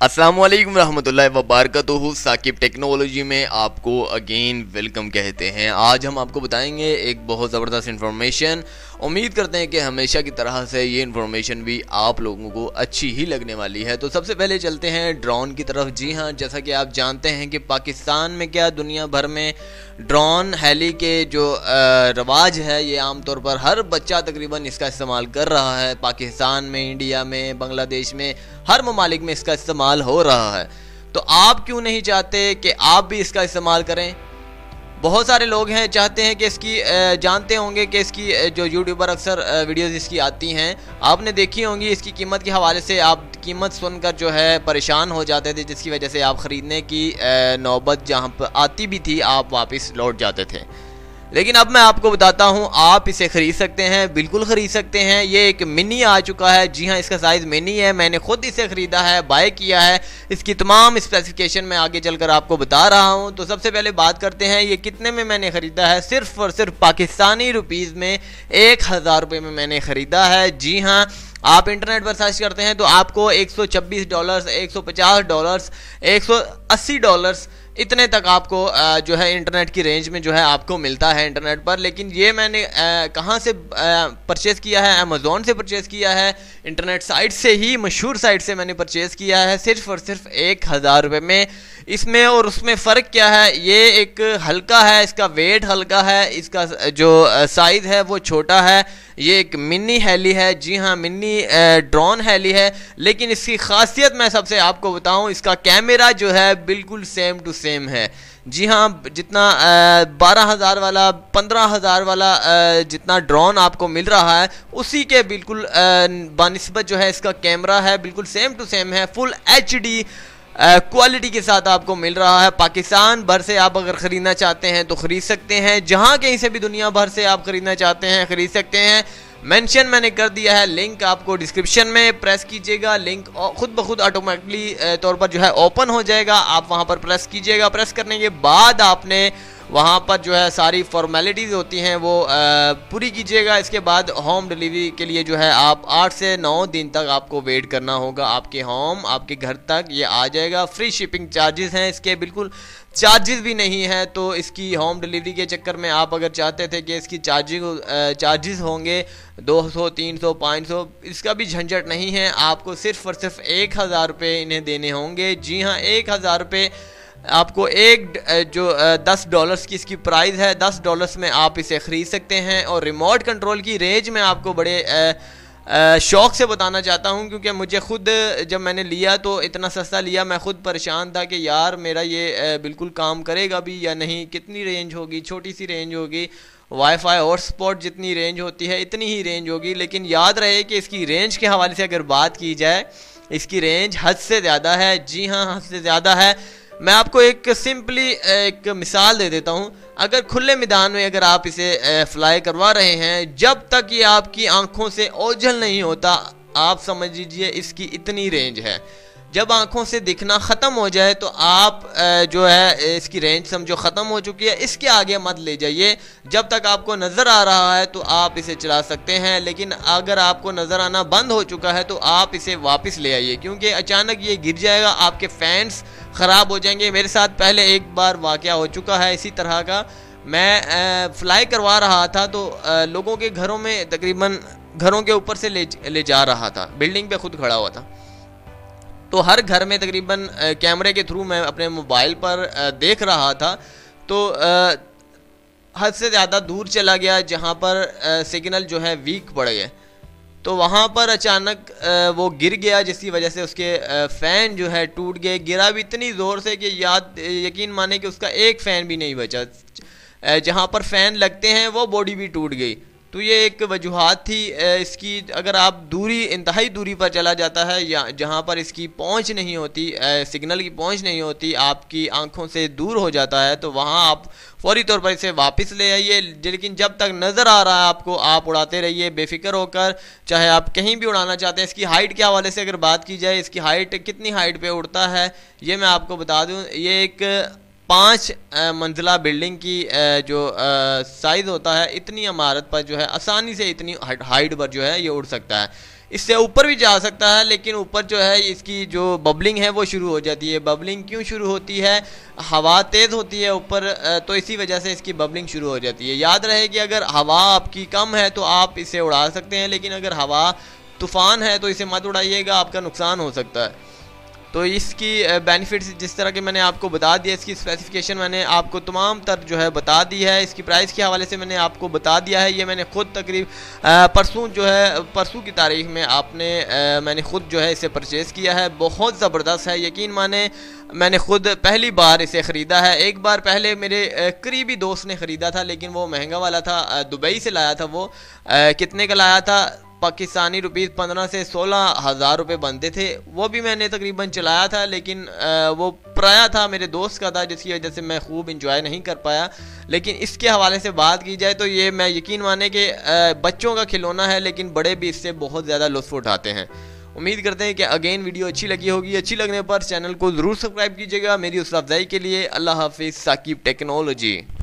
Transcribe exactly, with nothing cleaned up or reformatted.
अस्सलाम वालेकुम रहमतुल्लाहि व बरकातुहू। साकिब टेक्नोलॉजी में आपको अगेन वेलकम कहते हैं। आज हम आपको बताएंगे एक बहुत ज़बरदस्त इन्फॉर्मेशन। उम्मीद करते हैं कि हमेशा की तरह से ये इन्फॉर्मेशन भी आप लोगों को अच्छी ही लगने वाली है। तो सबसे पहले चलते हैं ड्रोन की तरफ। जी हाँ, जैसा कि आप जानते हैं कि पाकिस्तान में क्या दुनिया भर में ड्रोन हेली के जो रवाज है ये आमतौर पर हर बच्चा तकरीबन इसका इस्तेमाल कर रहा है। पाकिस्तान में, इंडिया में, बांग्लादेश में, हर ममालिक में इसका इस्तेमाल हो रहा है। तो आप क्यों नहीं चाहते कि आप भी इसका इस्तेमाल करें? बहुत सारे लोग हैं चाहते हैं कि इसकी जानते होंगे कि इसकी जो यूट्यूबर अक्सर वीडियोस इसकी आती हैं, आपने देखी होंगी। इसकी कीमत के हवाले से आप कीमत सुनकर जो है परेशान हो जाते थे, जिसकी वजह से आप ख़रीदने की नौबत जहां पर आती भी थी आप वापस लौट जाते थे। लेकिन अब मैं आपको बताता हूँ, आप इसे ख़रीद सकते हैं, बिल्कुल ख़रीद सकते हैं। ये एक मिनी आ चुका है। जी हाँ, इसका साइज़ मिनी है। मैंने ख़ुद इसे ख़रीदा है, बाय किया है। इसकी तमाम स्पेसिफिकेशन मैं आगे चलकर आपको बता रहा हूँ। तो सबसे पहले बात करते हैं ये कितने में मैंने ख़रीदा है। सिर्फ़ और सिर्फ पाकिस्तानी रुपीज़ में एक हज़ार रुपये में मैंने ख़रीदा है। जी हाँ, आप इंटरनेट पर सर्च करते हैं तो आपको एक सौ छब्बीस डॉलर्स, एक सौ पचास डॉलर्स, एक सौ अस्सी डॉलर्स इतने तक आपको जो है इंटरनेट की रेंज में जो है आपको मिलता है इंटरनेट पर। लेकिन ये मैंने कहाँ से परचेज़ किया है? अमेज़ॉन से परचेज़ किया है। इंटरनेट साइट से ही, मशहूर साइट से मैंने परचेज़ किया है, सिर्फ और सिर्फ एक हज़ार रुपये में। इसमें और उसमें फ़र्क क्या है? ये एक हल्का है, इसका वेट हल्का है, इसका जो साइज़ है वो छोटा है। ये एक मिनी हेली है। जी हाँ, मिनी ड्रोन हेली है। लेकिन इसकी खासियत मैं सबसे आपको बताऊं, इसका कैमरा जो है बिल्कुल सेम टू सेम है। जी हाँ, जितना बारह हज़ार वाला, पंद्रह हज़ार वाला जितना ड्रोन आपको मिल रहा है उसी के बिल्कुल बानिस्बत जो है इसका कैमरा है, बिल्कुल सेम टू सेम है। फुल एच डी क्वालिटी के साथ आपको मिल रहा है। पाकिस्तान भर से आप अगर ख़रीदना चाहते हैं तो ख़रीद सकते हैं। जहाँ कहीं से भी दुनिया भर से आप ख़रीदना चाहते हैं ख़रीद सकते हैं। मेंशन मैंने कर दिया है, लिंक आपको डिस्क्रिप्शन में प्रेस कीजिएगा। लिंक खुद ब खुद ऑटोमेटिकली तौर पर जो है ओपन हो जाएगा। आप वहाँ पर प्रेस कीजिएगा। प्रेस करने के बाद आपने वहाँ पर जो है सारी फॉर्मेलिटीज़ होती हैं वो पूरी कीजिएगा। इसके बाद होम डिलीवरी के लिए जो है आप आठ से नौ दिन तक आपको वेट करना होगा। आपके होम, आपके घर तक ये आ जाएगा। फ्री शिपिंग चार्जेस हैं इसके, बिल्कुल चार्जेस भी नहीं है। तो इसकी होम डिलीवरी के चक्कर में आप अगर चाहते थे कि इसकी चार्जिंग चार्जेस होंगे दो सौ, तीन सौ, पाँच सौ, इसका भी झंझट नहीं है। आपको सिर्फ़ और सिर्फ एक हज़ार रुपये इन्हें देने होंगे। जी हाँ, एक हज़ार रुपये आपको एक जो दस डॉलर्स की इसकी प्राइस है, दस डॉलर्स में आप इसे ख़रीद सकते हैं। और रिमोट कंट्रोल की रेंज में आपको बड़े शौक़ से बताना चाहता हूं, क्योंकि मुझे ख़ुद जब मैंने लिया तो इतना सस्ता लिया, मैं ख़ुद परेशान था कि यार मेरा ये बिल्कुल काम करेगा भी या नहीं, कितनी रेंज होगी, छोटी सी रेंज होगी, वाईफाई हॉटस्पॉट जितनी रेंज होती है इतनी ही रेंज होगी। लेकिन याद रहे कि इसकी रेंज के हवाले से अगर बात की जाए, इसकी रेंज हद से ज़्यादा है। जी हाँ, हद से ज़्यादा है। मैं आपको एक सिंपली एक मिसाल दे देता हूँ। अगर खुले मैदान में अगर आप इसे फ्लाई करवा रहे हैं, जब तक ये आपकी आंखों से ओझल नहीं होता, आप समझ लीजिए इसकी इतनी रेंज है। जब आंखों से दिखना ख़त्म हो जाए तो आप जो है इसकी रेंज समझो ख़त्म हो चुकी है। इसके आगे मत ले जाइए। जब तक आपको नज़र आ रहा है तो आप इसे चला सकते हैं। लेकिन अगर आपको नज़र आना बंद हो चुका है तो आप इसे वापस ले आइए, क्योंकि अचानक ये गिर जाएगा, आपके फैंस ख़राब हो जाएंगे। मेरे साथ पहले एक बार वाक़या हो चुका है इसी तरह का। मैं फ्लाई करवा रहा था तो लोगों के घरों में तकरीबन घरों के ऊपर से ले ले जा रहा था, बिल्डिंग पे खुद खड़ा हुआ था। तो हर घर में तकरीबन कैमरे के थ्रू मैं अपने मोबाइल पर देख रहा था। तो हद से ज़्यादा दूर चला गया जहाँ पर सिग्नल जो है वीक पड़ गए। तो वहाँ पर अचानक वो गिर गया, जिसकी वजह से उसके फ़ैन जो है टूट गए। गिरा भी इतनी ज़ोर से कि याद यकीन माने कि उसका एक फ़ैन भी नहीं बचा। जहाँ पर फ़ैन लगते हैं वो बॉडी भी टूट गई। तो ये एक वजूहात थी इसकी। अगर आप दूरी, इंतहाई दूरी पर चला जाता है या जहाँ पर इसकी पहुँच नहीं होती, सिग्नल की पहुँच नहीं होती, आपकी आंखों से दूर हो जाता है, तो वहाँ आप फौरी तौर पर इसे वापस ले आइए। लेकिन जब तक नज़र आ रहा है आपको, आप उड़ाते रहिए बेफिक्र होकर, चाहे आप कहीं भी उड़ाना चाहते हैं। इसकी हाइट के हवाले से अगर बात की जाए, इसकी हाइट कितनी हाइट पे उड़ता है ये मैं आपको बता दूँ। ये एक पाँच मंजिला बिल्डिंग की जो साइज़ होता है, इतनी इमारत पर जो है आसानी से इतनी हाइट पर जो है ये उड़ सकता है। इससे ऊपर भी जा सकता है, लेकिन ऊपर जो है इसकी जो बबलिंग है वो शुरू हो जाती है। बबलिंग क्यों शुरू होती है? हवा तेज़ होती है ऊपर, तो इसी वजह से इसकी बबलिंग शुरू हो जाती है। याद रहे कि अगर हवा आपकी कम है तो आप इसे उड़ा सकते हैं, लेकिन अगर हवा तूफ़ान है तो इसे मत उड़ाइएगा, आपका नुकसान हो सकता है। तो इसकी बेनिफिट्स जिस तरह के मैंने आपको बता दिया, इसकी स्पेसिफिकेशन मैंने आपको तमाम तर जो है बता दी है। इसकी प्राइस के हवाले से मैंने आपको बता दिया है। ये मैंने ख़ुद तकरीब परसों जो है परसों की तारीख में आपने आ, मैंने ख़ुद जो है इसे परचेज़ किया है। बहुत ज़बरदस्त है, यकीन माने मैंने ख़ुद पहली बार इसे ख़रीदा है। एक बार पहले मेरे करीबी दोस्त ने ख़रीदा था, लेकिन वो महंगा वाला था, दुबई से लाया था। वो आ, कितने का लाया था? पाकिस्तानी रुपीज़ पंद्रह से सोलह हज़ार रुपये बनते थे। वो भी मैंने तकरीबन चलाया था, लेकिन वो पराया था, मेरे दोस्त का था, जिसकी वजह से मैं खूब इंजॉय नहीं कर पाया। लेकिन इसके हवाले से बात की जाए तो ये मैं यकीन माने कि बच्चों का खिलौना है, लेकिन बड़े भी इससे बहुत ज़्यादा लुत्फ़ उठाते हैं। उम्मीद करते हैं कि अगेन वीडियो अच्छी लगी होगी। अच्छी लगने पर चैनल को ज़रूर सब्सक्राइब कीजिएगा मेरी हौसला अफजाई के लिए। अल्लाह हाफिज़। साकिब टेक्नोलॉजी।